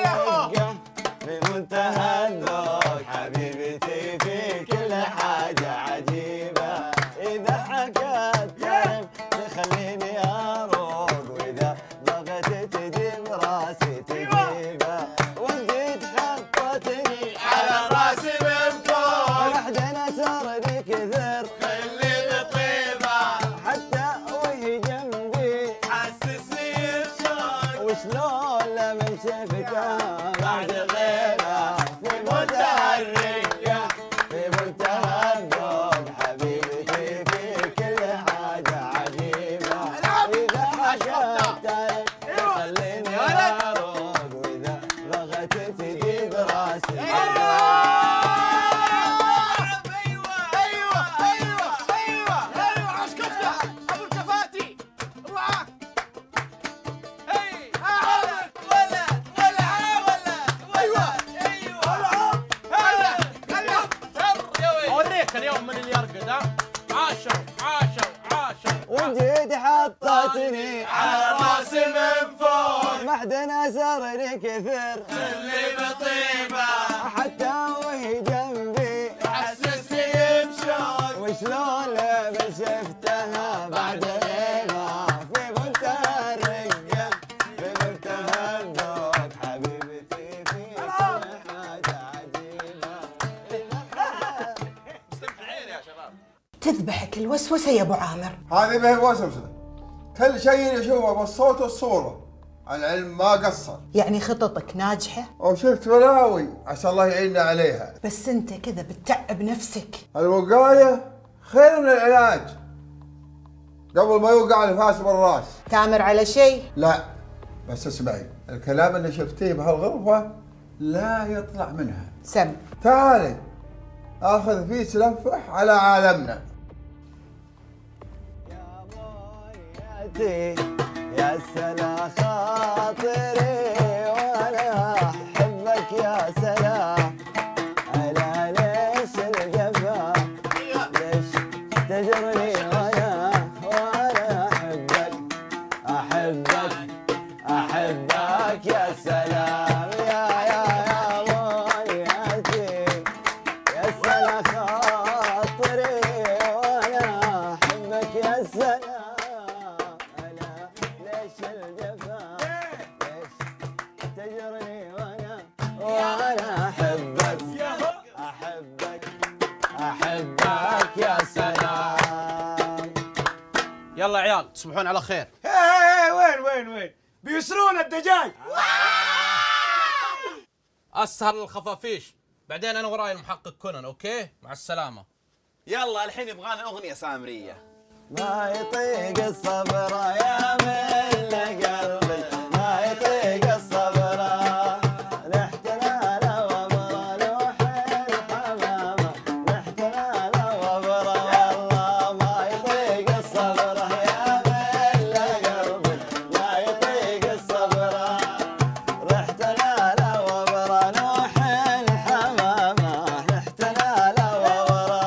الرقة في منتهى الذوق حبيبتي في كل حاجة عجيبة إذا حكت تعرف تخليني أروق وإذا بغت تجيب راسي تجيبه وانت حطتني على راسي من فوق وحدنا صار كثر خلي بطيبة حتى وهي جنبي حسسني بشوق وشلون لما شفتها بعد غيرها في منتهى الرقة في منتهى الذوق حبيبتي في كل حاجة عجيبة إذا حكت تعرف تخليني أروق وإذا بغت تجيب راسي اليوم من اللي يرقد ها عاشوا وجيت حطتني على راسي من فوق ما حدنا صار لي كثر خلي بطيبة حتى وهي جنبي حسسني بشوق وشلون لما شفتها بعد غيبها في منتهى الرقة في منتهى الذوق حبيبتي في كل حاجة عجيبة مستمتعين يا شباب تذبحك الوسوسة يا أبو عامر. هذه ما هي وسوسة، كل شيء نشوفه بالصوت والصورة، العلم ما قصر. يعني خططك ناجحة؟ وشفت بلاوي عسى الله يعيننا عليها. بس أنت كذا بتتعب نفسك. الوقاية خير من العلاج، قبل ما يوقع الفاس بالراس. تامر على شيء؟ لا بس اسمعي، الكلام اللي شفتيه بهالغرفة لا يطلع منها. سم. تعالي اخذ فيه تلفح على عالمنا. يا مويتي يا سلا خاطري وانا احبك يا سلا على ليش الجفا ليش تجرني وانا احبك يا سلام يا مويتي يا سلا خاطري وانا احبك يا سلام ليش الجفا ليش تجرني وانا احبك يا سلام. يلا يا عيال تصبحون على خير. وين بيسرون الدجاج. اسهر للخفافيش، بعدين انا وراي المحقق كونان. اوكي مع السلامه. يلا الحين يبغانا اغنيه سامريه. ما يطيق الصبر يا من قلبي ما يطيق الصبر نحتنا وبرا نوح الحمامة نحتنا وبرا والله ما يطيق الصبر يا من قلبي ما يطيق الصبر رحتنا وبرا نوح الحمامة نحتنا وبرا.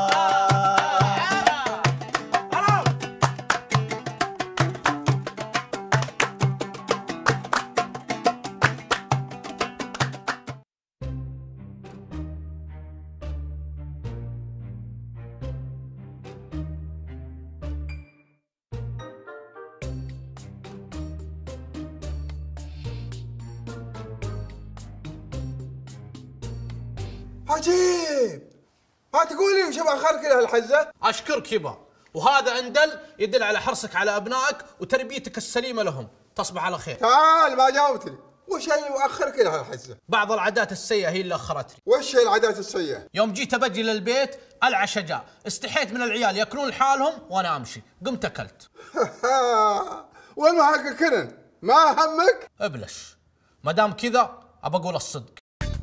عجيب، ما تقولي وش باخرك لهالحزة؟ اشكرك يبا، وهذا اندل يدل على حرصك على ابنائك وتربيتك السليمه لهم. تصبح على خير. تعال ما جاوبتني، وش اللي مؤخرك لهالحزة؟ بعض العادات السيئه هي اللي اخرتني. وش هي العادات السيئة؟ يوم جيت ابجي للبيت العشاء جاء، استحيت من العيال ياكلون لحالهم وانا امشي، قمت اكلت. والمحقق كنن ما همك؟ ابلش، ما دام كذا ابى اقول الصدق.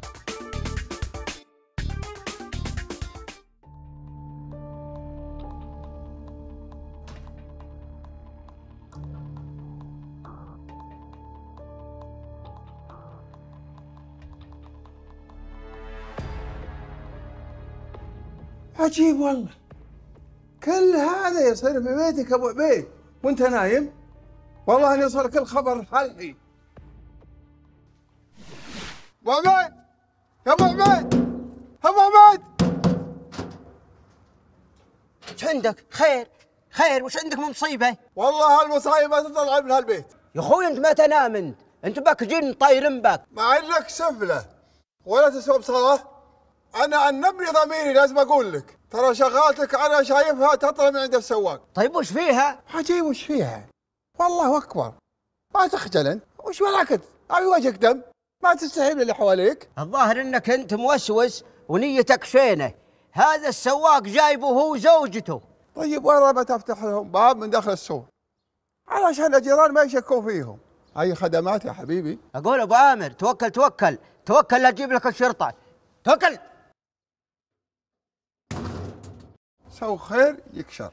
عجيب والله، كل هذا يصير في بيتك ابو عبيد وانت نايم؟ والله ان يوصلك الخبر الحين. ابو عبيد يا ابو عبيد ابو عبيد، ايش عندك؟ خير وش عندك من مصيبه؟ والله هالمصايب ما تطلع من هالبيت. يا اخوي انت ما تنام، انت بك جن طايرين بك. ما عندك سفله ولا تسوى بصلاه. انا عن نبني ضميري لازم اقول لك، ترى شغالتك انا شايفها تطلع من عند السواق. طيب وش فيها؟ عجيب وش فيها؟ والله اكبر، ما تخجل انت؟ وش وراك؟ ابي وجهك دم، ما تستحي من اللي حواليك. الظاهر انك انت موسوس ونيتك شينه. هذا السواق جايبه هو وزوجته. طيب وين ما تفتح لهم باب من داخل السوق علشان الجيران ما يشكون فيهم. اي خدمات يا حبيبي. اقول ابو عامر توكل لا تجيب لك الشرطه. توكل. سو خير يكشر.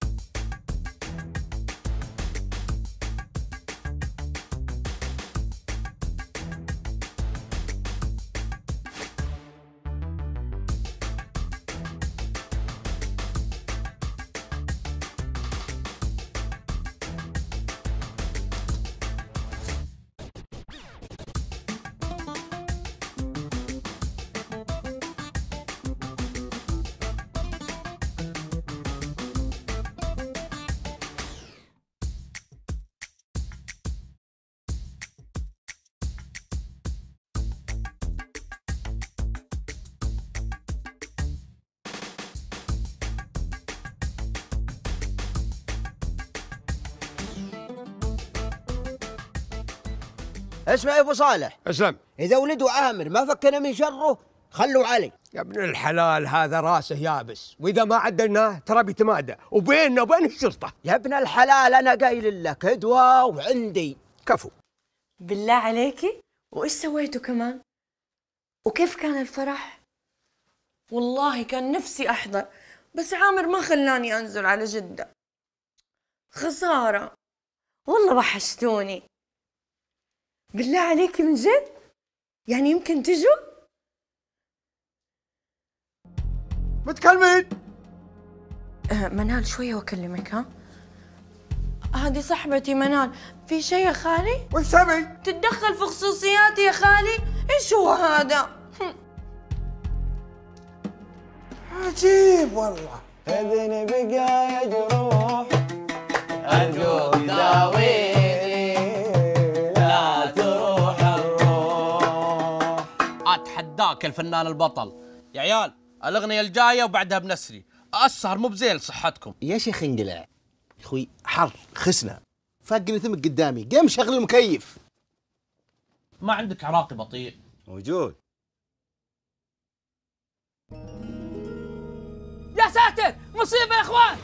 اسمع يا ابو صالح، اسلم. اذا ولده عامر ما فكنا من شره خلوا علي. يا ابن الحلال هذا راسه يابس، واذا ما عدلناه ترى بيتمادى وبيننا وبين الشرطه. يا ابن الحلال انا قايل لك ادوى وعندي. كفو. بالله عليكي وايش سويتوا كمان؟ وكيف كان الفرح؟ والله كان نفسي احضر بس عامر ما خلاني انزل على جدة. خسارة والله وحشتوني. بالله عليكي من جد؟ يعني يمكن تجوا؟ متكلمين؟ منال شوية واكلمك. ها؟ هذه صاحبتي منال. في شيء يا خالي؟ وش تبي؟ تتدخل في خصوصياتي يا خالي؟ ايش هو هذا؟ عجيب والله. إذن بقى جروح أرجوك داويني لا تروح الروح. اتحداك الفنان البطل. يا عيال الاغنيه الجايه وبعدها بنسري. السهر مو بزين لصحتكم. يا شيخ انقلع يا اخوي، حر خسنا فاقني ثمك قدامي، قام شغل المكيف. ما عندك عراقي بطيء؟ موجود. يا ساتر مصيبة يا اخوان.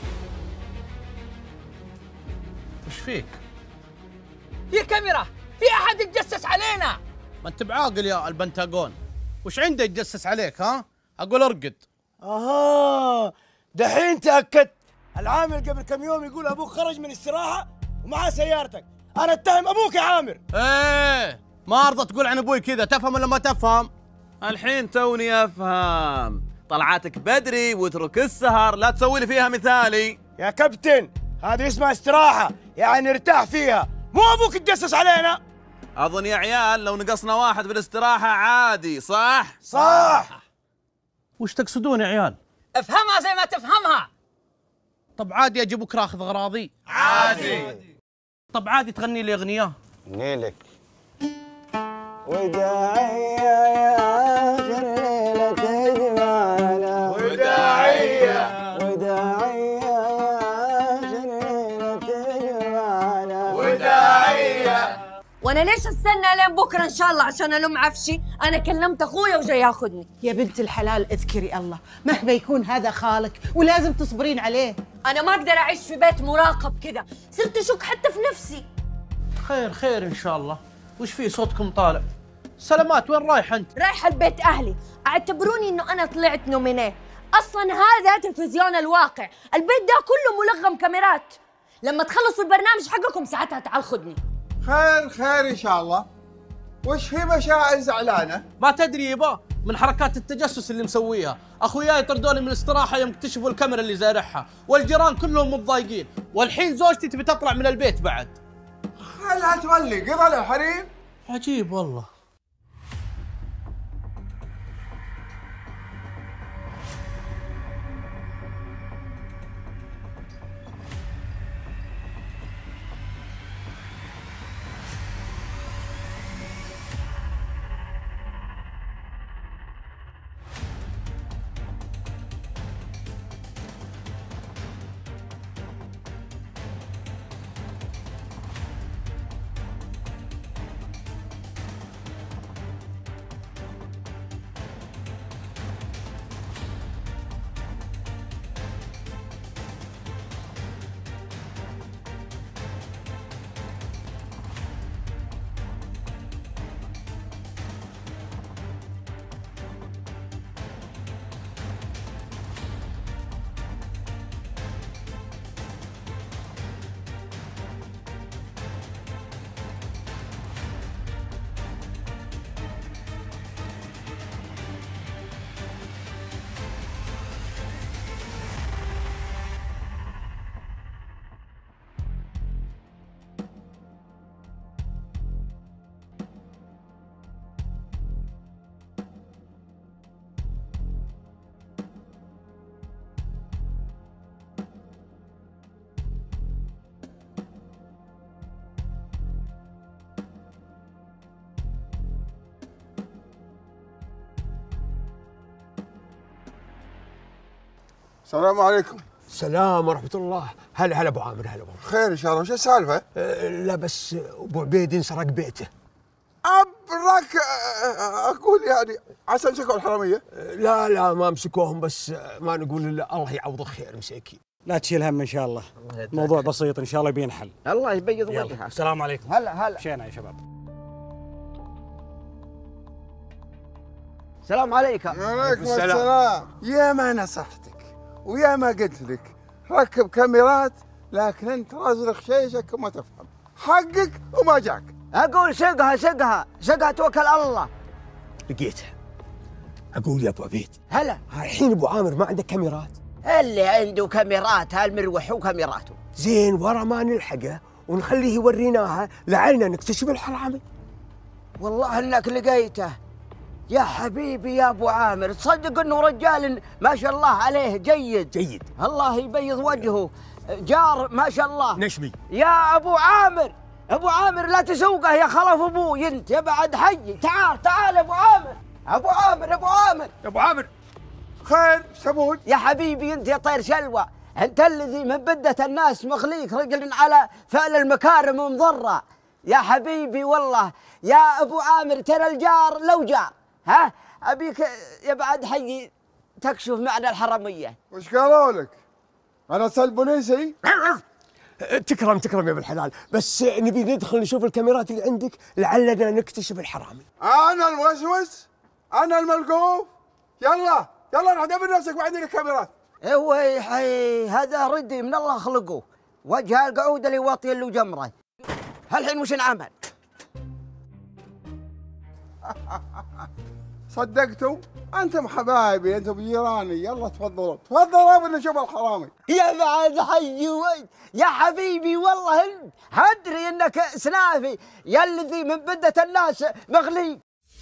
وش فيك؟ في كاميرا، في احد يتجسس علينا. ما انت بعاقل يا البنتاغون. وش عنده يتجسس عليك؟ ها اقول ارقد. اها دحين تاكدت. العامل قبل كم يوم يقول ابوك خرج من استراحه ومعاه سيارتك. انا اتهم ابوك يا عامر. ايه ما ارضى تقول عن ابوي كذا. تفهم ولا ما تفهم؟ الحين توني افهم. طلعاتك بدري واترك السهر، لا تسوي لي فيها مثالي. يا كابتن هذه اسمها استراحه، يعني ارتاح فيها، مو ابوك يتجسس علينا. اظن يا عيال لو نقصنا واحد بالاستراحه عادي، صح؟ صح. وش تقصدون يا عيال؟ افهمها زي ما تفهمها. طب عادي اجي بكره اخذ اغراضي؟ عادي. طب عادي تغني لي اغنيه؟ نيلك وداعية يا آخر ليلة تجمعنا. وداعية وداعية يا آخر ليلة تجمعنا. وداعية. وانا ليش استنى لين بكره ان شاء الله عشان الم عفشي؟ انا كلمت اخويا وجاي ياخذني. يا بنت الحلال اذكري الله، مهما يكون هذا خالك ولازم تصبرين عليه. انا ما اقدر اعيش في بيت مراقب كذا، صرت اشك حتى في نفسي. خير ان شاء الله. وش في صوتكم طالع؟ سلامات وين رايح انت؟ رايحه البيت اهلي، اعتبروني انه انا طلعت نومينيه. اصلا هذا تلفزيون الواقع، البيت ده كله ملغم كاميرات. لما تخلصوا البرنامج حقكم ساعتها تعال خذني. خير ان شاء الله. وش في مشاعر زعلانه؟ ما تدري يبا من حركات التجسس اللي مسويها. اخوياي طردوني من الاستراحه يوم اكتشفوا الكاميرا اللي زارعها، والجيران كلهم متضايقين، والحين زوجتي تبي تطلع من البيت بعد. خلها تولي قضى الحريم. عجيب والله. السلام عليكم. السلام ورحمة الله. هلا أبو عامر، هلا أبو عامر. خير إن شاء الله، وش السالفة؟ لا بس أبو عبيد انسرق بيته. أبرك أقول يعني عسى مسكوا الحرامية؟ لا ما مسكوهم، بس ما نقول إلا الله يعوضك خير مساكين. لا تشيل هم ان شاء الله، الموضوع بسيط ان شاء الله بينحل. الله يبيض وجهك. السلام عليكم. هلا مشينا يا شباب. السلام عليكم. وعليكم السلام. يا ما نصحتك ويا ما قلت لك ركب كاميرات، لكن انت رازق شيشك وما تفهم حقك وما جاك. اقول سقها توكل على الله. لقيتها. أقول يا أبو عبيد، هلا. الحين أبو عامر ما عنده كاميرات؟ اللي عنده كاميرات هالمروح وكاميراته. زين، ورا ما نلحقه ونخليه يوريناها لعلنا نكتشف الحرامي. والله انك لقيته يا حبيبي يا ابو عامر. تصدق انه رجال ما شاء الله عليه جيد. الله يبيض وجهه، جار ما شاء الله. نشمي يا ابو عامر لا تسوقه يا خلف ابوي انت يا بعد حي. تعال يا ابو عامر. خير سبون يا حبيبي انت يا طير شلوى، انت الذي من بدة الناس مخليك رجل على فعل المكارم ومضرة يا حبيبي. والله يا ابو عامر ترى الجار لو جار ابيك يا بعد حي تكشف معنا الحرامية. وش قالوا لك؟ انا اتصل بوليسي؟ تكرم يا ابن الحلال، بس نبي ندخل نشوف الكاميرات اللي عندك لعلنا نكتشف الحرامي. انا الموسوس، انا الملقوف. يلا روح دبر نفسك وعندنا الكاميرات. ويحي هذا ردي من الله خلقه، وجه القعود اللي واطي له جمره. هالحين وش نعمل؟ صدقتوا؟ انتم حبايبي، انتم جيراني. يلا تفضلوا بنشوف الحرامي. يا بعد حي يا حبيبي، والله انت ادري انك سنافي يا الذي من بدة الناس مغلي.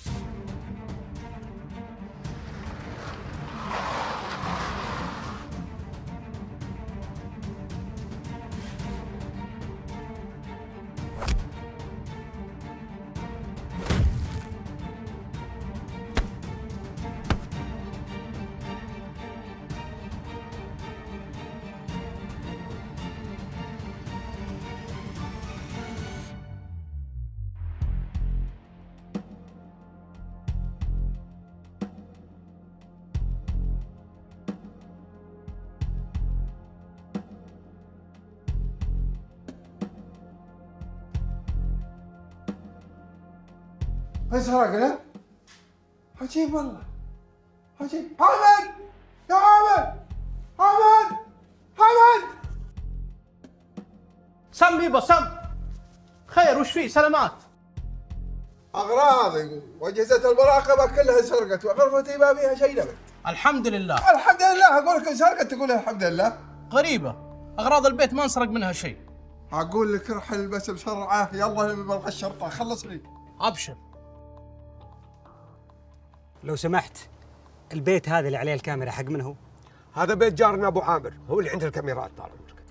سرقنا؟ عجيب والله، عجيب. حمد يا حمد. سم بيبا سم. خير وش فيه؟ سلامات. اغراضي واجهزه المراقبه كلها سرقت، وغرفتي ما فيها شيء ابد. الحمد لله. اقول لك انسرقت تقول الحمد لله. غريبه، اغراض البيت ما انسرق منها شيء. اقول لك رحل بس بسرعه، يلا بلغ الشرطه خلصني. ابشر. لو سمحت، البيت هذا اللي عليه الكاميرا حق من هو؟ هذا بيت جارنا ابو عامر، هو اللي عنده الكاميرات. طال عمرك.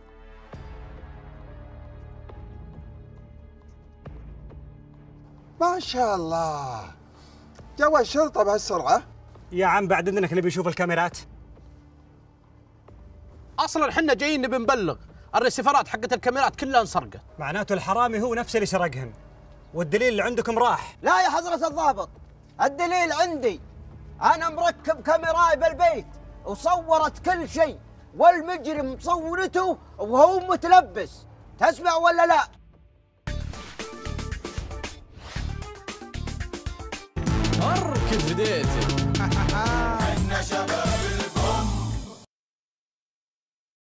ما شاء الله، جو الشرطه بهالسرعه. يا عم بعد اذنك نبي نشوف الكاميرات. اصلا احنا جايين نبي نبلغ، الريسيفرات حقت الكاميرات كلها انسرقت. معناته الحرامي هو نفسه اللي سرقهن، والدليل اللي عندكم راح. لا يا حضرة الضابط، الدليل عندي. أنا مركب كاميراي بالبيت وصورت كل شيء، والمجرم صورته وهو متلبس. تسمع ولا لا؟ اركب بديتك.